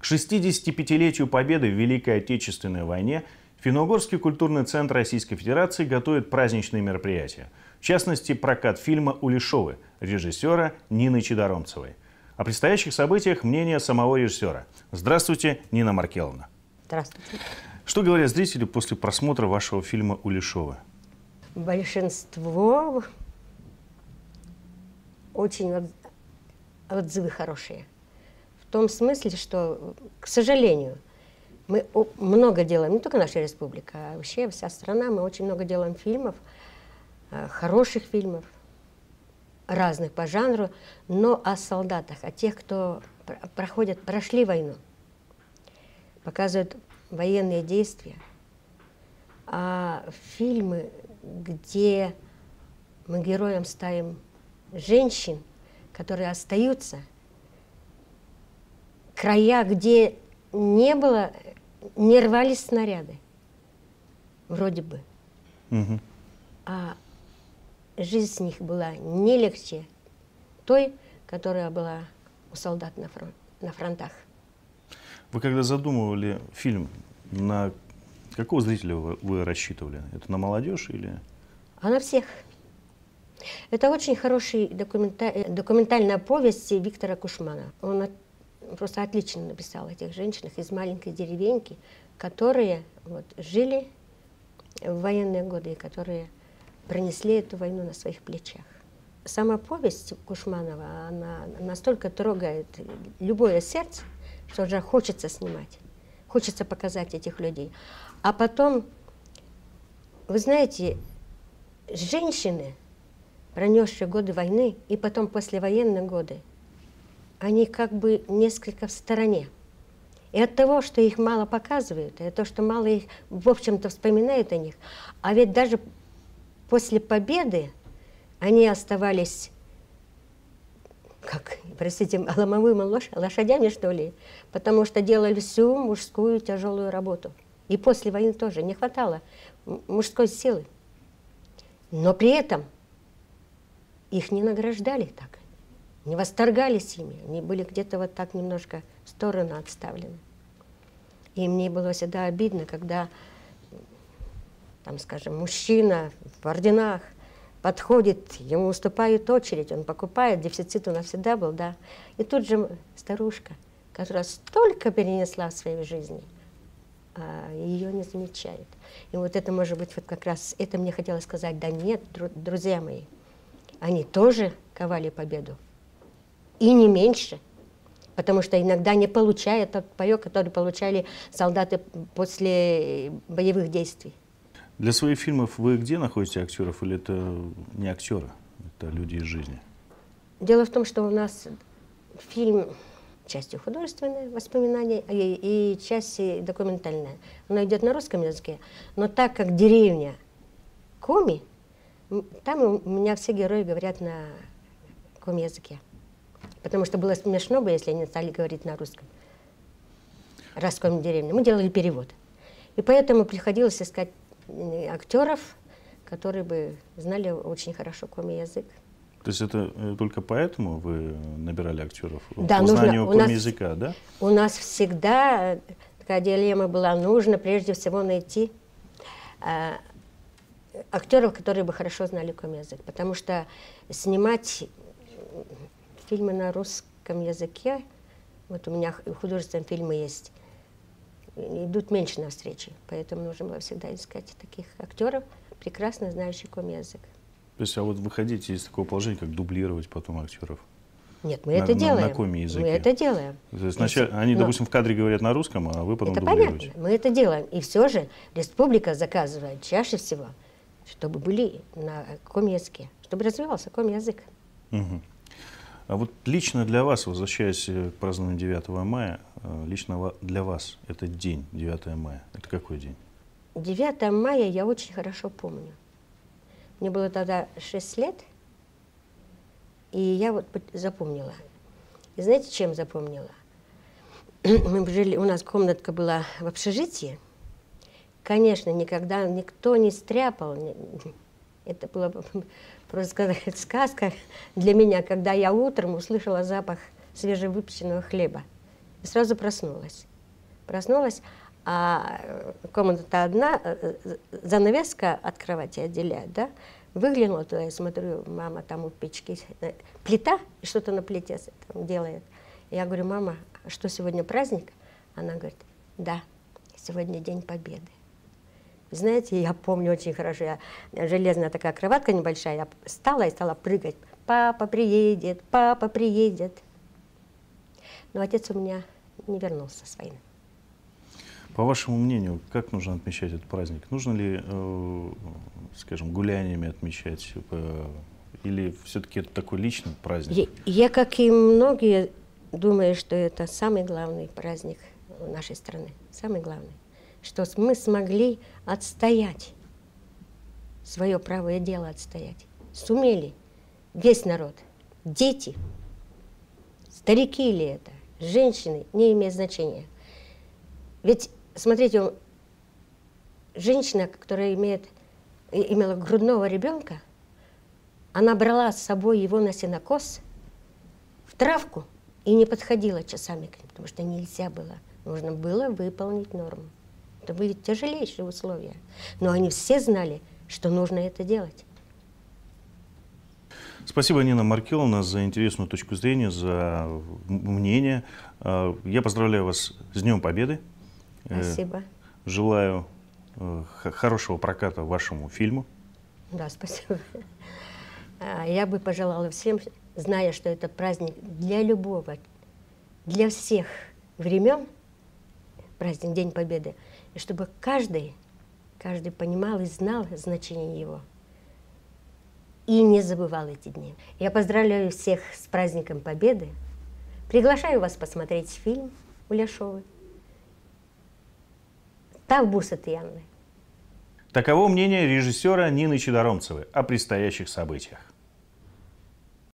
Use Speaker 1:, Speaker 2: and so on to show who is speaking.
Speaker 1: К 65-летию Победы в Великой Отечественной войне Финно-Угорский культурный центр Российской Федерации готовит праздничные мероприятия. В частности, прокат фильма «Улешовы» режиссера Нины Чедоромцевой. О предстоящих событиях мнение самого режиссера. Здравствуйте, Нина Маркеловна.
Speaker 2: Здравствуйте.
Speaker 1: Что говорят зрители после просмотра вашего фильма «Улешовы»?
Speaker 2: Большинство очень отзывы хорошие. В том смысле, что, к сожалению, мы много делаем, не только наша республика, а вообще вся страна, мы очень много делаем фильмов, хороших фильмов, разных по жанру, но о солдатах, о тех, кто прошли войну, показывают военные действия. А фильмы, где мы героям ставим женщин, которые остаются, края, где не рвались снаряды, вроде бы.
Speaker 1: Угу.
Speaker 2: А жизнь с них была не легче той, которая была у солдат на фронтах.
Speaker 1: Вы когда задумывали фильм, на какого зрителя вы рассчитывали? Это на молодежь или?
Speaker 2: А на всех. Это очень хорошая документальная повесть Виктора Кушмана. Он просто отлично написал о тех женщинах из маленькой деревеньки, которые жили в военные годы и которые пронесли эту войну на своих плечах. Сама повесть Кушманова, она настолько трогает любое сердце, что уже хочется снимать, хочется показать этих людей. А потом, вы знаете, женщины, пронесшие годы войны, и потом послевоенные годы, они как бы несколько в стороне. И от того, что их мало показывают, и от того, что мало их, в общем-то, вспоминают о них, а ведь даже после победы они оставались, как, простите, ломовыми лошадями, что ли, потому что делали всю мужскую тяжелую работу. И после войны тоже не хватало мужской силы. Но при этом их не награждали так, не восторгались ими, они были где-то вот так немножко в сторону отставлены. И мне было всегда обидно, когда, там, скажем, мужчина в орденах подходит, ему уступают очередь, он покупает, дефицит у нас всегда был, да. И тут же старушка, которая столько перенесла в своей жизни, а ее не замечает. И вот это, может быть, вот как раз, это мне хотелось сказать, да нет, друзья мои, они тоже ковали победу. И не меньше. Потому что иногда не получая тот паёк, который получали солдаты после боевых действий.
Speaker 1: Для своих фильмов вы где находите актеров, или это не актеры, это люди из жизни?
Speaker 2: Дело в том, что у нас фильм частью художественное воспоминание и частью документальное. Оно идет на русском языке, но так как деревня Коми, там у меня все герои говорят на коми-языке. Потому что было смешно бы, если они стали говорить на русском. Раз Коми-деревня. Мы делали перевод. И поэтому приходилось искать актеров, которые бы знали очень хорошо коми-язык.
Speaker 1: То есть это только поэтому вы набирали актеров?
Speaker 2: Да,
Speaker 1: по знанию коми-языка, да?
Speaker 2: У нас всегда такая дилемма была, нужно прежде всего найти актеров, которые бы хорошо знали коми-язык. Потому что снимать фильмы на русском языке, вот у меня художественные фильмы есть, идут меньше на встречи, поэтому нужно было всегда искать таких актеров, прекрасно знающих коми-язык.
Speaker 1: То есть, а вот выходите из такого положения, как дублировать потом актеров?
Speaker 2: Нет, мы это делаем.
Speaker 1: На коми-языке.
Speaker 2: Мы это делаем.
Speaker 1: То есть, они, допустим, в кадре говорят на русском, а вы потом дублируете.
Speaker 2: Понятно, мы это делаем. И все же республика заказывает чаще всего, чтобы были на коми-языке, чтобы развивался коми-язык.
Speaker 1: Угу. А вот лично для вас, возвращаясь к празднованию 9 мая, лично для вас этот день, 9 мая, это какой день?
Speaker 2: 9 мая я очень хорошо помню. Мне было тогда 6 лет, и я вот запомнила. И знаете, чем запомнила? Мы жили, у нас комнатка была в общежитии. Конечно, никогда никто не стряпал. Это была, просто сказать, сказка для меня, когда я утром услышала запах свежевыпеченного хлеба. И сразу проснулась. Проснулась, а комната одна, занавеска от кровати отделяет, да? Выглянула туда, я смотрю, мама там у печки, плита, что-то на плите там делает. Я говорю, мама, что сегодня праздник? Она говорит, да, сегодня День Победы. Знаете, я помню очень хорошо, железная такая кроватка небольшая, я встала и стала прыгать. Папа приедет, папа приедет. Но отец у меня не вернулся с войны.
Speaker 1: По вашему мнению, как нужно отмечать этот праздник? Нужно ли, скажем, гуляниями отмечать? Или все-таки это такой личный праздник?
Speaker 2: Я, как и многие, думаю, что это самый главный праздник нашей страны. Самый главный. Что мы смогли отстоять, свое правое дело отстоять. Сумели. Весь народ. Дети. Старики ли это? Женщины. Не имеет значения. Ведь, смотрите, женщина, которая имела грудного ребенка, она брала с собой его на сенокос в травку и не подходила часами к ним, потому что нельзя было. Нужно было выполнить норму. Это были тяжелейшие условия. Но они все знали, что нужно это делать.
Speaker 1: Спасибо, Нина Маркеловна, за интересную точку зрения, за мнение. Я поздравляю вас с Днем Победы.
Speaker 2: Спасибо.
Speaker 1: Желаю хорошего проката вашему фильму.
Speaker 2: Да, спасибо. Я бы пожелала всем, зная, что это праздник для любого, для всех времен, праздник День Победы, и чтобы каждый понимал и знал значение его. И не забывал эти дни. Я поздравляю всех с праздником Победы. Приглашаю вас посмотреть фильм Уляшовой «Так бусат Янны».
Speaker 1: Таково мнение режиссера Нины Чедоромцевой о предстоящих событиях.